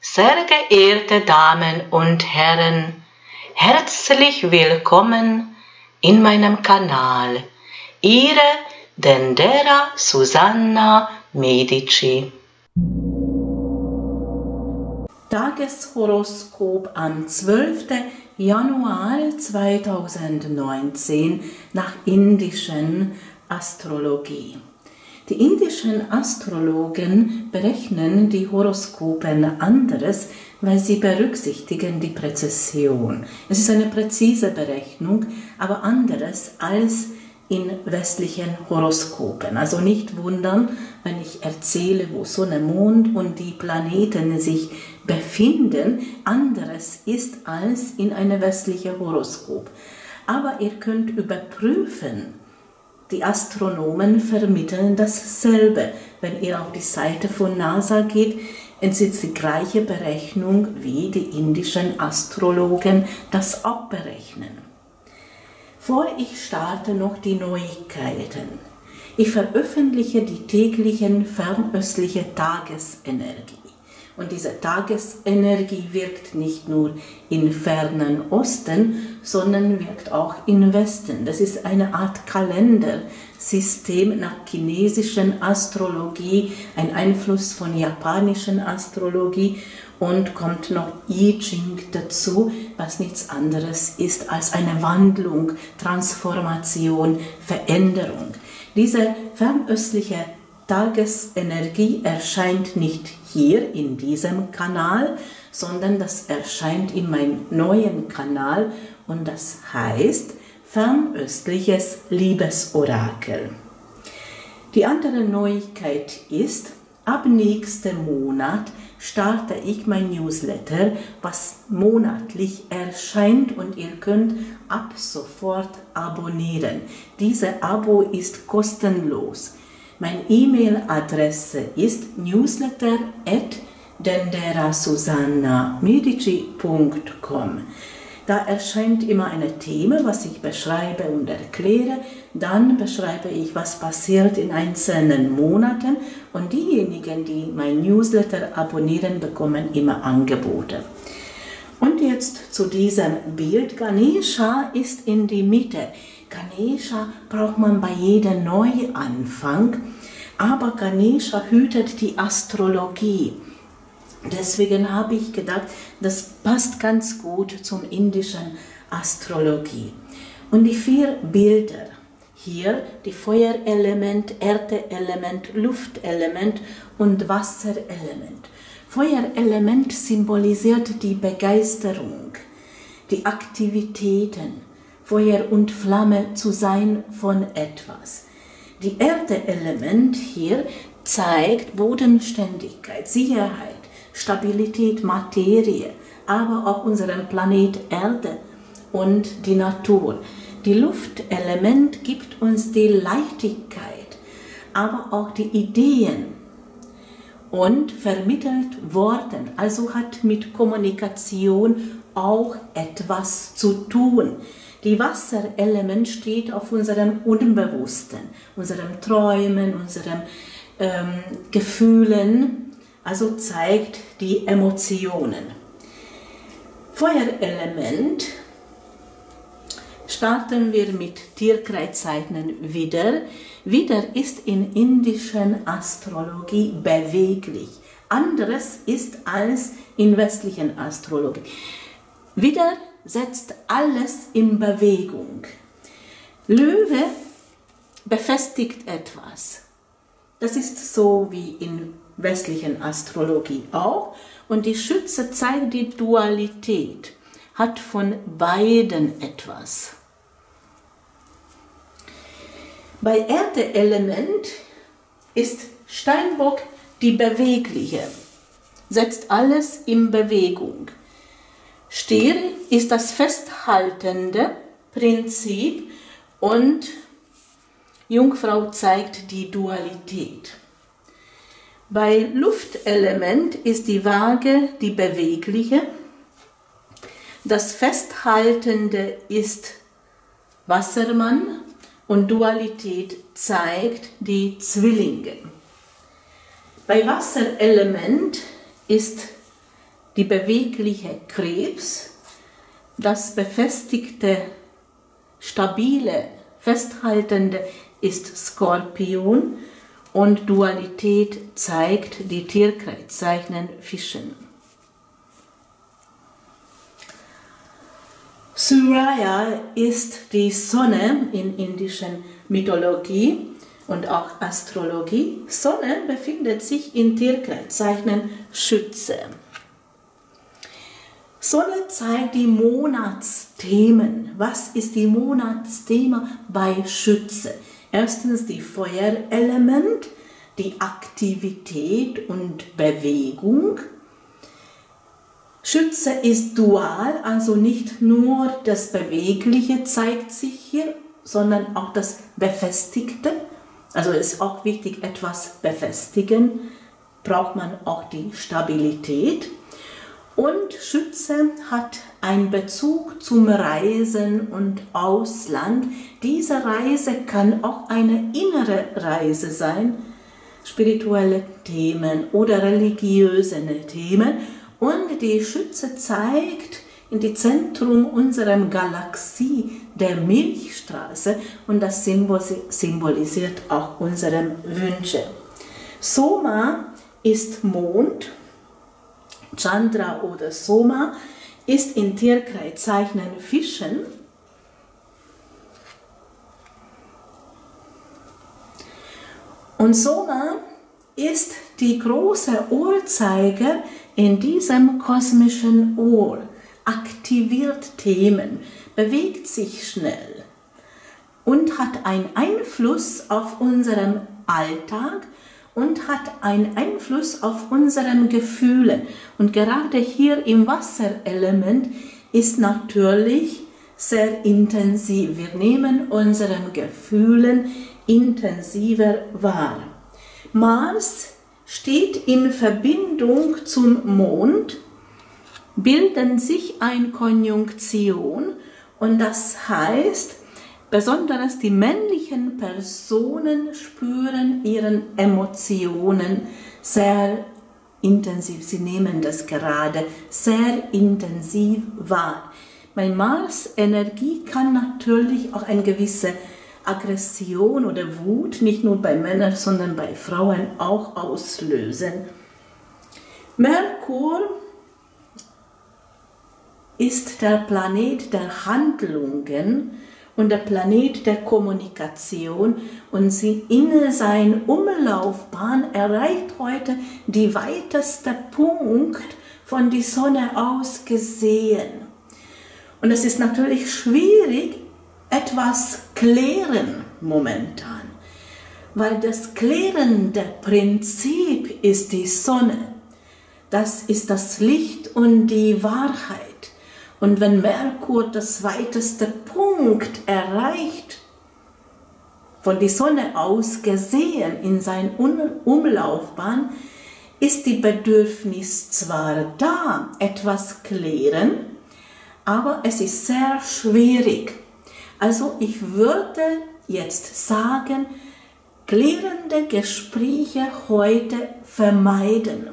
Sehr geehrte Damen und Herren, herzlich willkommen in meinem Kanal. Ihre Dendera Susanna Medici. Tageshoroskop am 12. Januar 2019 nach indischen Astrologie. Die indischen Astrologen berechnen die Horoskopen anderes, weil sie berücksichtigen die Präzision. Es ist eine präzise Berechnung, aber anderes als in westlichen Horoskopen. Also nicht wundern, wenn ich erzähle, wo Sonne, Mond und die Planeten sich befinden, anderes ist als in einem westlichen Horoskop. Aber ihr könnt überprüfen, die Astronomen vermitteln dasselbe. Wenn ihr auf die Seite von NASA geht, es ist die gleiche Berechnung, wie die indischen Astrologen das auch berechnen. Vor ich starte noch die Neuigkeiten. Ich veröffentliche die täglichen fernöstliche Tagesenergie. Und diese Tagesenergie wirkt nicht nur im fernen Osten, sondern wirkt auch im Westen. Das ist eine Art Kalendersystem nach chinesischen Astrologie, ein Einfluss von japanischen Astrologie und kommt noch I Ching dazu, was nichts anderes ist als eine Wandlung, Transformation, Veränderung. Diese fernöstliche Tagesenergie erscheint nicht hier in diesem Kanal, sondern das erscheint in meinem neuen Kanal und das heißt fernöstliches Liebesorakel. Die andere Neuigkeit ist, ab nächsten Monat starte ich mein Newsletter, was monatlich erscheint und ihr könnt ab sofort abonnieren. Diese Abo ist kostenlos. Meine E-Mail-Adresse ist newsletter@denderasusanna.medici.com. Da erscheint immer ein Thema, was ich beschreibe und erkläre. Dann beschreibe ich, was passiert in einzelnen Monaten. Und diejenigen, die mein Newsletter abonnieren, bekommen immer Angebote. Und jetzt zu diesem Bild. Ganesha ist in die Mitte. Ganesha braucht man bei jedem Neuanfang, aber Ganesha hütet die Astrologie. Deswegen habe ich gedacht, das passt ganz gut zum indischen Astrologie. Und die 4 Bilder, hier die Feuerelement, Erdeelement, Luftelement und Wasserelement. Feuerelement symbolisiert die Begeisterung, die Aktivitäten, Feuer und Flamme zu sein von etwas. Die Erdeelement hier zeigt Bodenständigkeit, Sicherheit, Stabilität, Materie, aber auch unseren Planet Erde und die Natur. Die Luftelement gibt uns die Leichtigkeit, aber auch die Ideen und vermittelt Worten, also hat mit Kommunikation auch etwas zu tun. Die Wasserelement steht auf unserem Unbewussten, unserem Träumen, unseren Gefühlen, also zeigt die Emotionen. Feuerelement starten wir mit Tierkreiszeichen Widder. Widder ist in indischen Astrologie beweglich. Anderes ist als in westlichen Astrologie. Widder setzt alles in Bewegung. Löwe befestigt etwas. Das ist so wie in westlichen Astrologie auch. Und die Schütze zeigt die Dualität, hat von beiden etwas. Bei Erdeelement ist Steinbock die Bewegliche, setzt alles in Bewegung. Stier ist das festhaltende Prinzip und Jungfrau zeigt die Dualität. Bei Luftelement ist die Waage die bewegliche, das Festhaltende ist Wassermann und Dualität zeigt die Zwillinge. Bei Wasserelement ist die bewegliche Krebs, das befestigte, stabile, festhaltende ist Skorpion und Dualität zeigt die Tierkreiszeichen Fischen. Surya ist die Sonne in indischen Mythologie und auch Astrologie. Sonne befindet sich in Tierkreiszeichen Schütze. Sonne zeigt die Monatsthemen. Was ist die Monatsthema bei Schütze? Erstens die Feuerelement, die Aktivität und Bewegung. Schütze ist dual, also nicht nur das Bewegliche zeigt sich hier, sondern auch das Befestigte. Also es ist auch wichtig, etwas befestigen, braucht man auch die Stabilität. Und Schütze hat einen Bezug zum Reisen und Ausland. Diese Reise kann auch eine innere Reise sein, spirituelle Themen oder religiöse Themen. Und die Schütze zeigt in die Zentrum unserer Galaxie, der Milchstraße, und das symbolisiert auch unsere Wünsche. Soma ist Mond. Chandra oder Soma ist in Tierkreiszeichen Fischen. Und Soma ist die große Uhrzeiger in diesem kosmischen Uhr, aktiviert Themen, bewegt sich schnell und hat einen Einfluss auf unseren Alltag und hat einen Einfluss auf unsere Gefühle. Und gerade hier im Wasserelement ist natürlich sehr intensiv. Wir nehmen unsere Gefühle intensiver wahr. Mars steht in Verbindung zum Mond, bilden sich eine Konjunktion und das heißt, besonders die männlichen Personen spüren ihre Emotionen sehr intensiv. Sie nehmen das gerade sehr intensiv wahr. Bei Mars-Energie kann natürlich auch eine gewisse Aggression oder Wut, nicht nur bei Männern, sondern bei Frauen auch auslösen. Merkur ist der Planet der Handlungen und der Planet der Kommunikation und sie in seiner Umlaufbahn erreicht heute die weiteste Punkt von der Sonne aus gesehen. Und es ist natürlich schwierig, etwas klären momentan, weil das klärende Prinzip ist die Sonne. Das ist das Licht und die Wahrheit. Und wenn Merkur das weiteste Punkt erreicht, von der Sonne aus gesehen in seiner Umlaufbahn, ist die Bedürfnis zwar da, etwas klären, aber es ist sehr schwierig. Also ich würde jetzt sagen, klärende Gespräche heute vermeiden.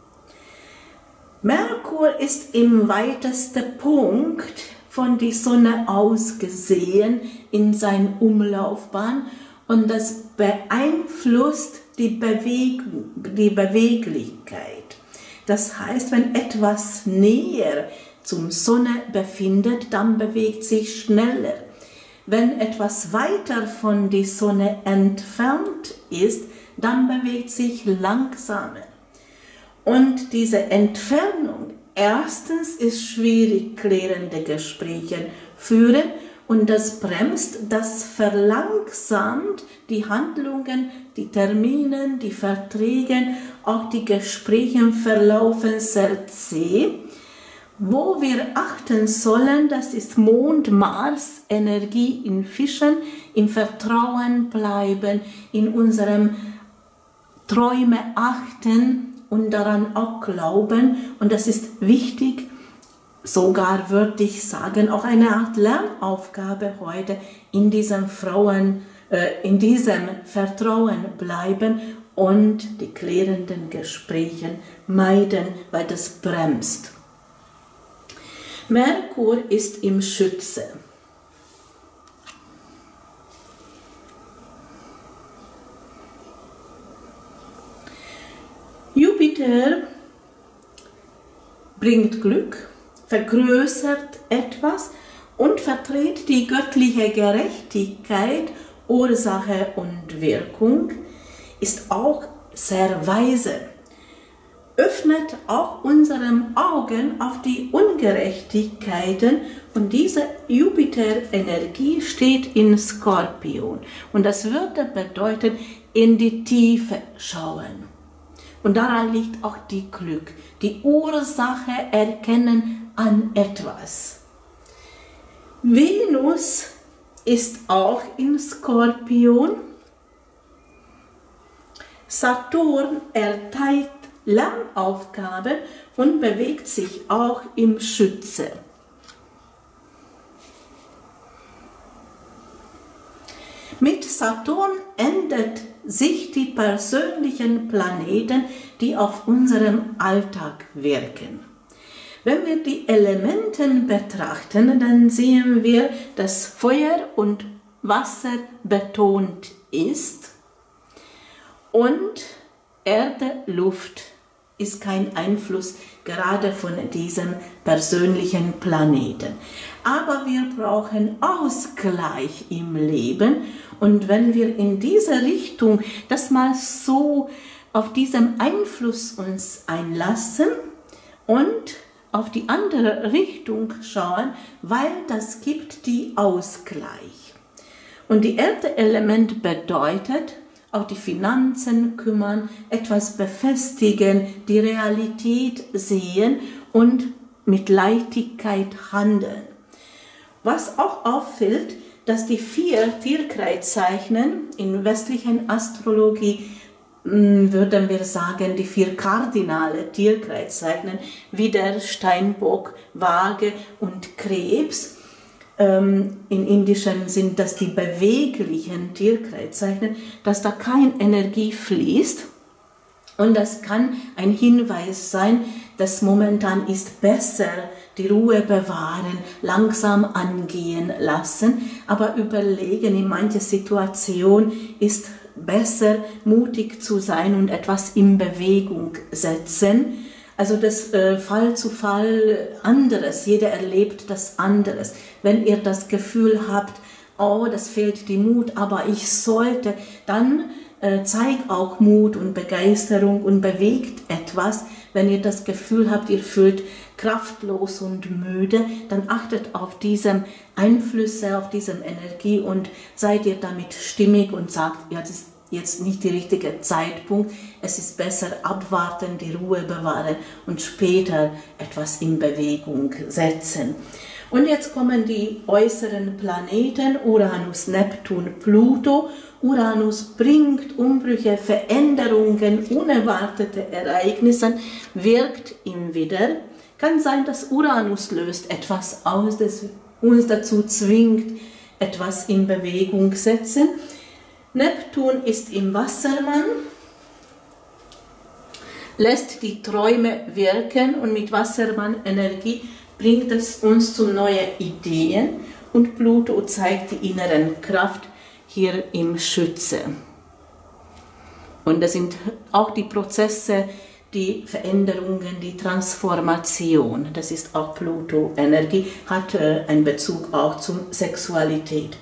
Merkur ist im weitesten Punkt von der Sonne aus gesehen in seiner Umlaufbahn und das beeinflusst die Beweglichkeit. Das heißt, wenn etwas näher zum Sonne befindet, dann bewegt sich schneller. Wenn etwas weiter von der Sonne entfernt ist, dann bewegt sich langsamer. Und diese Entfernung, erstens ist schwierig, klärende Gespräche führen und das bremst, das verlangsamt die Handlungen, die Termine, die Verträge, auch die Gespräche verlaufen sehr zäh. Wo wir achten sollen, das ist Mond-Mars-Energie in Fischen, im Vertrauen bleiben, in unserem Träume achten und daran auch glauben. Und das ist wichtig, sogar würde ich sagen, auch eine Art Lernaufgabe heute, in diesem Vertrauen bleiben und die klärenden Gespräche meiden, weil das bremst. Merkur ist im Schütze. Jupiter bringt Glück, vergrößert etwas und vertritt die göttliche Gerechtigkeit, Ursache und Wirkung, ist auch sehr weise, öffnet auch unsere Augen auf die Ungerechtigkeiten und diese Jupiter-Energie steht in Skorpion und das würde bedeuten, in die Tiefe schauen. Und daran liegt auch die Glück, die Ursache erkennen an etwas. Venus ist auch in Skorpion. Saturn erteilt Lernaufgaben und bewegt sich auch im Schütze. Mit Saturn ändert sich die persönlichen Planeten, die auf unserem Alltag wirken. Wenn wir die Elemente betrachten, dann sehen wir, dass Feuer und Wasser betont ist und Erde, Luft ist kein Einfluss gerade von diesem persönlichen Planeten. Aber wir brauchen Ausgleich im Leben und wenn wir in diese Richtung das mal so auf diesen Einfluss uns einlassen und auf die andere Richtung schauen, weil das gibt die Ausgleich. Und die Erde-Element bedeutet, auf die Finanzen kümmern, etwas befestigen, die Realität sehen und mit Leichtigkeit handeln. Was auch auffällt, dass die 4 Tierkreiszeichen in westlichen Astrologie, würden wir sagen, die 4 kardinale Tierkreiszeichen, Widder, Steinbock, Waage und Krebs. In Indischen sind das die beweglichen Tierkreiszeichen, dass da keine Energie fließt. Und das kann ein Hinweis sein, dass momentan ist besser die Ruhe bewahren, langsam angehen lassen, aber überlegen, in mancher Situation ist besser mutig zu sein und etwas in Bewegung setzen. Also das Fall zu Fall anderes, jeder erlebt das anderes. Wenn ihr das Gefühl habt, oh, das fehlt die Mut, aber ich sollte, dann zeigt auch Mut und Begeisterung und bewegt etwas. Wenn ihr das Gefühl habt, ihr fühlt kraftlos und müde, dann achtet auf diese Einflüsse, auf diese Energie und seid ihr damit stimmig und sagt, ja, das ist jetzt nicht der richtige Zeitpunkt, es ist besser abwarten, die Ruhe bewahren und später etwas in Bewegung setzen. Und jetzt kommen die äußeren Planeten, Uranus, Neptun, Pluto. Uranus bringt Umbrüche, Veränderungen, unerwartete Ereignisse, wirkt im Widder. Kann sein, dass Uranus löst etwas aus, das uns dazu zwingt, etwas in Bewegung zu setzen. Neptun ist im Wassermann, lässt die Träume wirken und mit Wassermann-Energie bringt es uns zu neuen Ideen und Pluto zeigt die inneren Kraft hier im Schütze. Und das sind auch die Prozesse, die Veränderungen, die Transformation. Das ist auch Pluto-Energie, hat einen Bezug auch zur Sexualität.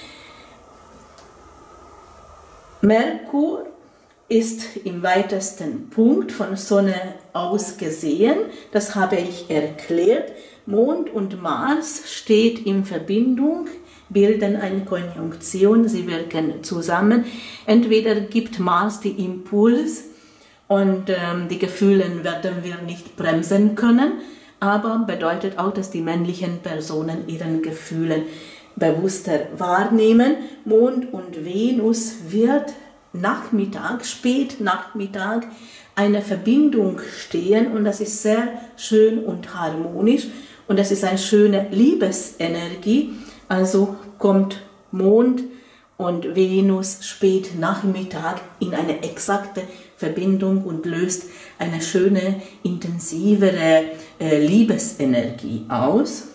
Merkur ist im weitesten Punkt von Sonne aus gesehen, das habe ich erklärt. Mond und Mars steht in Verbindung, bilden eine Konjunktion, sie wirken zusammen. Entweder gibt Mars die Impuls und die Gefühle werden wir nicht bremsen können, aber bedeutet auch, dass die männlichen Personen ihren Gefühlen bewusster wahrnehmen. Mond und Venus wird spät Nachmittag eine Verbindung stehen und das ist sehr schön und harmonisch und das ist eine schöne Liebesenergie. Also kommt Mond und Venus spät Nachmittag in eine exakte Verbindung und löst eine schöne, intensivere Liebesenergie aus.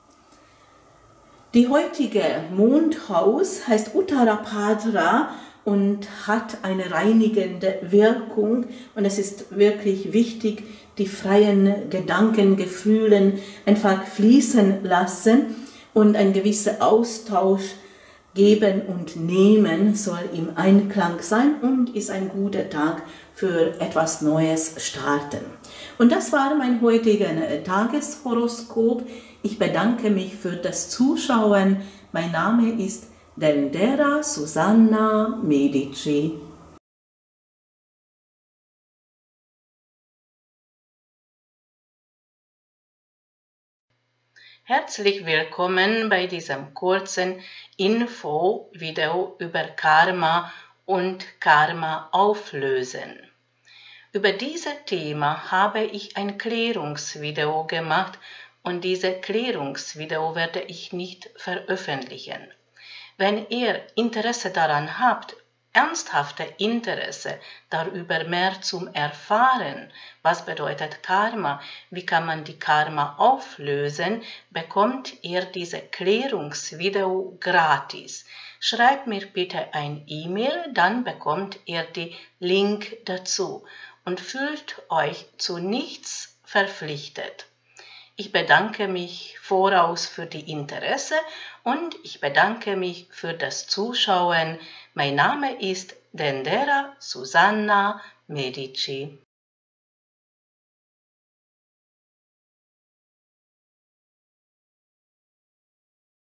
Die heutige Mondhaus heißt Uttarapadra und hat eine reinigende Wirkung, und es ist wirklich wichtig, die freien Gedanken, Gefühlen einfach fließen lassen, und ein gewisser Austausch, Geben und Nehmen soll im Einklang sein und ist ein guter Tag für etwas Neues starten. Und das war mein heutiges Tageshoroskop. Ich bedanke mich für das Zuschauen. Mein Name ist Dendera Susanna Medici. Herzlich willkommen bei diesem kurzen Info-Video über Karma und Karma auflösen. Über dieses Thema habe ich ein Klärungsvideo gemacht, und dieses Klärungsvideo werde ich nicht veröffentlichen. Wenn ihr Interesse daran habt, ernsthafte Interesse darüber mehr zu erfahren, was bedeutet Karma, wie kann man die Karma auflösen, bekommt ihr dieses Klärungsvideo gratis. Schreibt mir bitte ein E-Mail, dann bekommt ihr den Link dazu und fühlt euch zu nichts verpflichtet. Ich bedanke mich voraus für die Interesse und ich bedanke mich für das Zuschauen. Mein Name ist Dendera Susanna Medici.